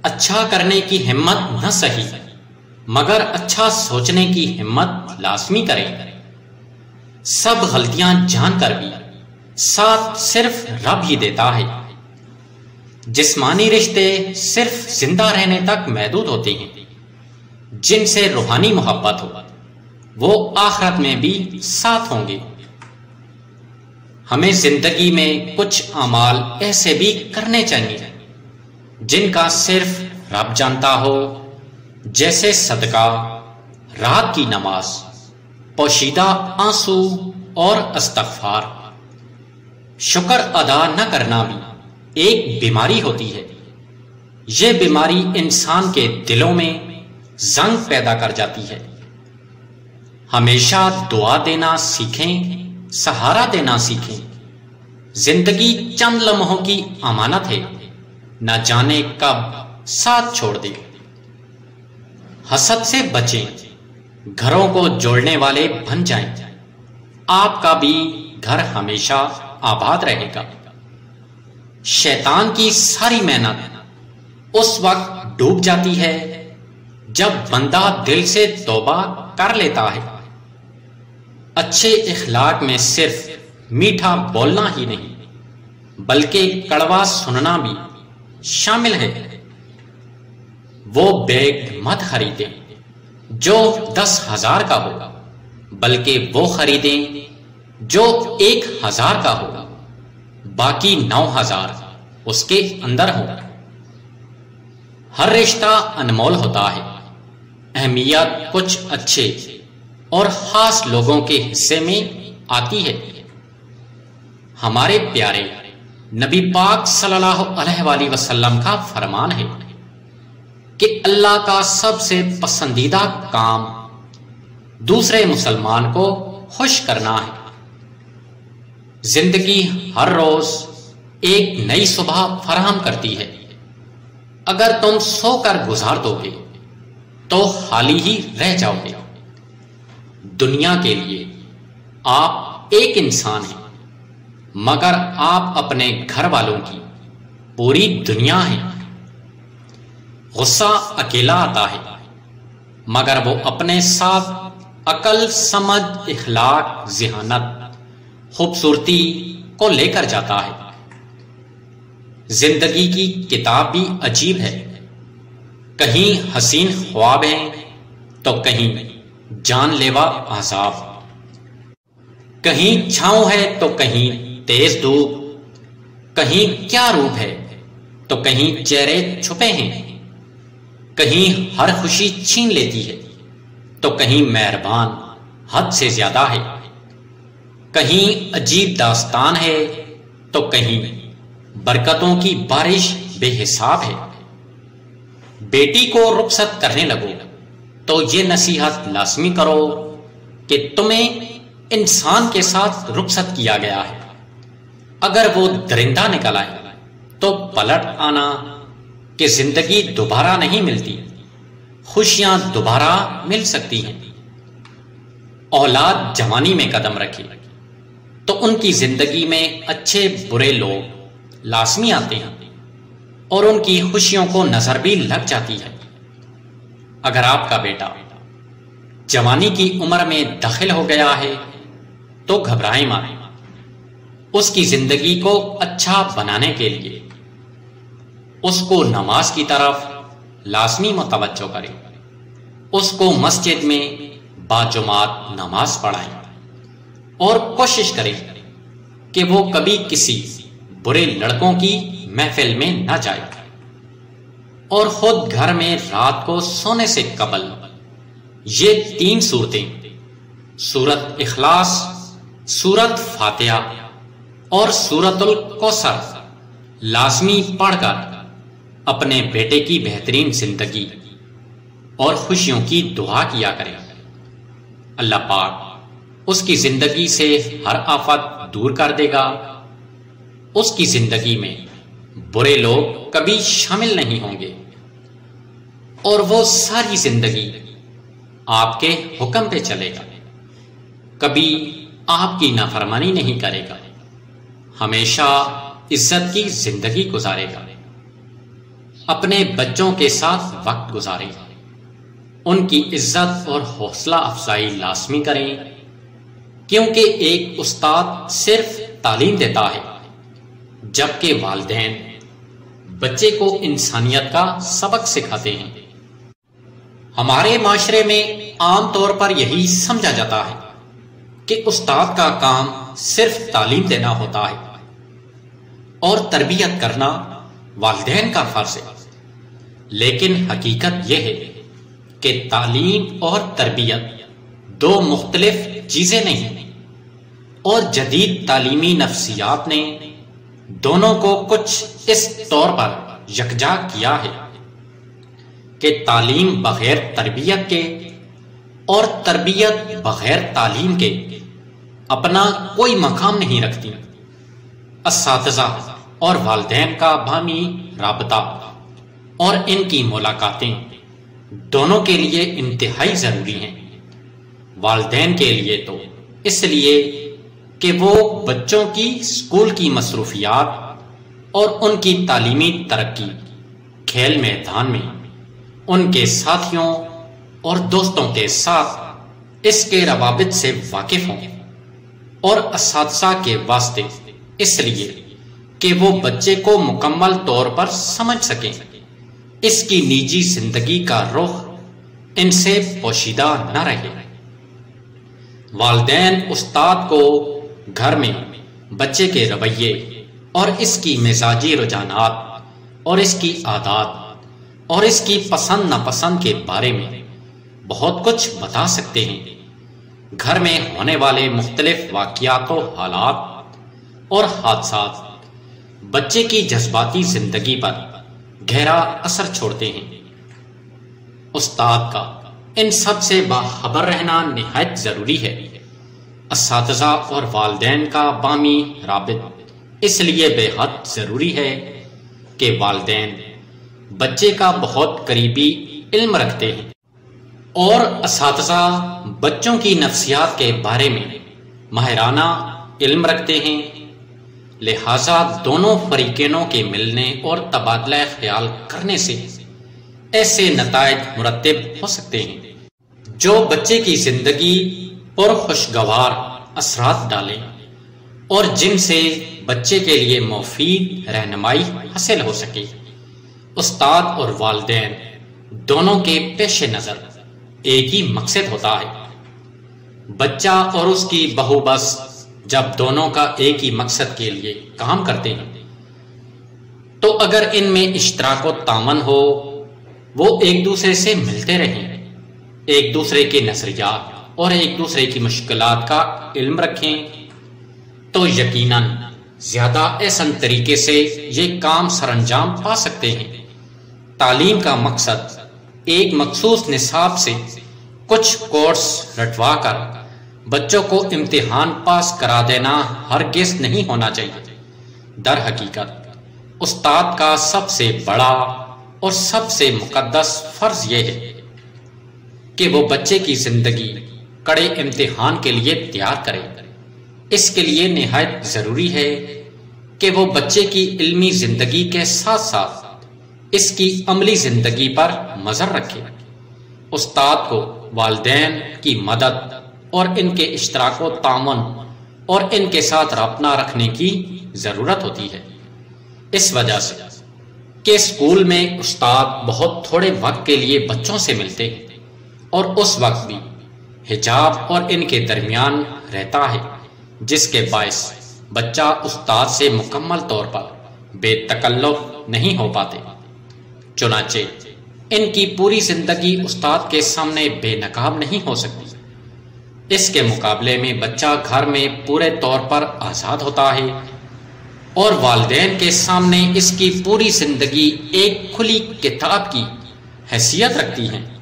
اچھا کرنے کی ہمت نہ سہی مگر اچھا سوچنے کی ہمت لازمی کرے۔ سب غلطیاں جان کر بھی ساتھ صرف رب ہی دیتا ہے۔ جسمانی رشتے صرف زندہ رہنے تک محدود ہوتے ہیں، جن سے روحانی محبت ہو وہ آخرت میں بھی ساتھ ہوں گے۔ ہمیں زندگی میں کچھ اعمال ایسے بھی کرنے چاہیے جن کا صرف رب جانتا ہو، جیسے صدقہ، رات کی نماز، پوشیدہ آنسو اور استغفار۔ شکر ادا نہ کرنا بھی ایک بیماری ہوتی ہے۔ یہ بیماری انسان کے دلوں میں زنگ پیدا کر جاتی ہے۔ ہمیشہ دعا دینا سیکھیں، سہارا دینا سیکھیں۔ زندگی چند لمحوں کی امانت ہے، نہ جانے کب ساتھ چھوڑ دے۔ حسد سے بچیں، گھروں کو جوڑنے والے بن جائیں، آپ کا بھی گھر ہمیشہ آباد رہے گا۔ شیطان کی ساری محنت اس وقت ڈوب جاتی ہے جب بندہ دل سے توبہ کر لیتا ہے۔ اچھے اخلاق میں صرف میٹھا بولنا ہی نہیں بلکہ کڑوا سننا بھی شامل ہے۔ وہ بیگ مت خریدیں جو 10,000 کا ہوگا، بلکہ وہ خریدیں جو 1,000 کا ہوگا، باقی 9,000 اس کے اندر ہوگا۔ ہر رشتہ انمول ہوتا ہے، اہمیت کچھ اچھے اور خاص لوگوں کے حصے میں آتی ہے۔ ہمارے پیارے نبی پاک صلی اللہ علیہ وآلہ وسلم کا فرمان ہے کہ اللہ کا سب سے پسندیدہ کام دوسرے مسلمان کو خوش کرنا ہے۔ زندگی ہر روز ایک نئی صبح فراہم کرتی ہے۔ اگر تم سو کر گزار دو گے تو خالی ہی رہ جاؤ گے۔ دنیا کے لیے آپ ایک انسان ہیں، مگر آپ اپنے گھر والوں کی پوری دنیا ہیں۔ غصہ اکیلا آتا ہے، مگر وہ اپنے ساتھ عقل، سمجھ، اخلاق، ذہانت، خوبصورتی کو لے کر جاتا ہے۔ زندگی کی کتاب بھی عجیب ہے، کہیں حسین خواب ہیں تو کہیں جان لیوا عذاب، کہیں چھاؤں ہے تو کہیں تیز دھوپ، کہیں کیا روپ ہے تو کہیں چہرے چھپے ہیں، کہیں ہر خوشی چھین لیتی ہے تو کہیں مہربان حد سے زیادہ ہے، کہیں عجیب داستان ہے تو کہیں برکتوں کی بارش بے حساب ہے۔ بیٹی کو رخصت کرنے لگو تو یہ نصیحت لازمی کرو کہ تمہیں انسان کے ساتھ رخصت کیا گیا ہے۔ اگر وہ درندہ نکل آئے تو پلٹ آنا کہ زندگی دوبارہ نہیں ملتی، خوشیاں دوبارہ مل سکتی ہیں۔ اولاد جوانی میں قدم رکھے تو ان کی زندگی میں اچھے برے لوگ لازمی آتے ہیں اور ان کی خوشیوں کو نظر بھی لگ جاتی ہے۔ اگر آپ کا بیٹا جوانی کی عمر میں داخل ہو گیا ہے تو گھبرائیں مت، اس کی زندگی کو اچھا بنانے کے لیے اس کو نماز کی طرف لازمی متوجہ کریں، اس کو مسجد میں باجماعت نماز پڑھائیں اور کوشش کریں کہ وہ کبھی کسی برے لڑکوں کی محفل میں نہ جائے، اور خود گھر میں رات کو سونے سے قبل یہ 3 صورتیں، سورت اخلاص، سورت فاتحہ اور سورت الکوثر لازمی پڑھ کر اپنے بیٹے کی بہترین زندگی اور خوشیوں کی دعا کیا کریں۔ اللہ پاک اس کی زندگی سے ہر آفت دور کر دے گا، اس کی زندگی میں برے لوگ کبھی شامل نہیں ہوں گے، اور وہ ساری زندگی آپ کے حکم پہ چلے گا، کبھی آپ کی نافرمانی نہیں کرے گا، ہمیشہ عزت کی زندگی گزارے گا۔ اپنے بچوں کے ساتھ وقت گزاریں، ان کی عزت اور حوصلہ افزائی لازمی کریں، کیونکہ ایک استاد صرف تعلیم دیتا ہے جبکہ والدین بچے کو انسانیت کا سبق سکھاتے ہیں۔ ہمارے معاشرے میں عام طور پر یہی سمجھا جاتا ہے کہ استاد کا کام صرف تعلیم دینا ہوتا ہے اور تربیت کرنا والدین کا فرض ہے، لیکن حقیقت یہ ہے کہ تعلیم اور تربیت دو مختلف چیزیں نہیں ہیں، اور جدید تعلیمی نفسیات نے دونوں کو کچھ اس طور پر یکجا کیا ہے کہ تعلیم بغیر تربیت کے اور تربیت بغیر تعلیم کے اپنا کوئی مقام نہیں رکھتی۔ اساتذہ اور والدین کا باہمی رابطہ اور ان کی ملاقاتیں دونوں کے لیے انتہائی ضروری ہیں۔ والدین کے لیے تو اس لیے کہ وہ بچوں کی اسکول کی مصروفیات اور ان کی تعلیمی ترقی، کھیل میدان میں ان کے ساتھیوں اور دوستوں کے ساتھ اس کے روابط سے واقف ہوں، اور اساتذہ کے واسطے اس لیے کہ وہ بچے کو مکمل طور پر سمجھ سکیں، اس کی نجی زندگی کا رخ ان سے پوشیدہ نہ رہے۔ والدین استاد کو گھر میں بچے کے رویے اور اس کی مزاجی رجحانات اور اس کی عادات اور اس کی پسند ناپسند کے بارے میں بہت کچھ بتا سکتے ہیں۔ گھر میں ہونے والے مختلف واقعات و حالات اور حادثات بچے کی جذباتی زندگی پر گہرا اثر چھوڑتے ہیں۔ استاد کا ان سب سے باخبر رہنا نہایت ضروری ہے۔ اساتذہ اور والدین کا باہمی رابط اس لیے بے حد ضروری ہے کہ والدین بچے کا بہت قریبی علم رکھتے ہیں اور اساتذہ بچوں کی نفسیات کے بارے میں ماہرانہ علم رکھتے ہیں، لہذا دونوں فریقینوں کے ملنے اور تبادلہ خیال کرنے سے ایسے نتائج مرتب ہو سکتے ہیں جو بچے کی زندگی پر خوشگوار اثرات ڈالیں اور جن سے بچے کے لیے مفید رہنمائی حاصل ہو سکے۔ استاد اور والدین دونوں کے پیش نظر ایک ہی مقصد ہوتا ہے۔ بچہ اور اس کی بہو بس جب دونوں کا ایک ہی مقصد کے لیے کام کرتے ہیں تو اگر ان میں اشتراک و تعاون ہو، وہ ایک دوسرے سے ملتے رہیں، ایک دوسرے کے نظریات اور ایک دوسرے کی مشکلات کا علم رکھیں، تو یقیناً زیادہ احسن طریقے سے یہ کام سر انجام پا سکتے ہیں۔ تعلیم کا مقصد ایک مخصوص نصاب سے کچھ کورس رٹوا کر بچوں کو امتحان پاس کرا دینا ہرگز نہیں ہونا چاہیے۔ در حقیقت استاد کا سب سے بڑا اور سب سے مقدس فرض یہ ہے کہ وہ بچے کی زندگی کڑے امتحان کے لیے تیار کرے۔ اس کے لیے نہایت ضروری ہے کہ وہ بچے کی علمی زندگی کے ساتھ ساتھ اس کی عملی زندگی پر نظر رکھے۔ استاد کو والدین کی مدد اور ان کے اشتراک و تعاون اور ان کے ساتھ رابطہ رکھنے کی ضرورت ہوتی ہے، اس وجہ سے کہ اسکول میں استاد بہت تھوڑے وقت کے لیے بچوں سے ملتے ہیں اور اس وقت بھی حجاب اور ان کے درمیان رہتا ہے، جس کے باعث بچہ استاد سے مکمل طور پر بے تکلف نہیں ہو پاتے۔ چنانچہ ان کی پوری زندگی استاد کے سامنے بے نقاب نہیں ہو سکتی۔ اس کے مقابلے میں بچہ گھر میں پورے طور پر آزاد ہوتا ہے اور والدین کے سامنے اس کی پوری زندگی ایک کھلی کتاب کی حیثیت رکھتی ہے۔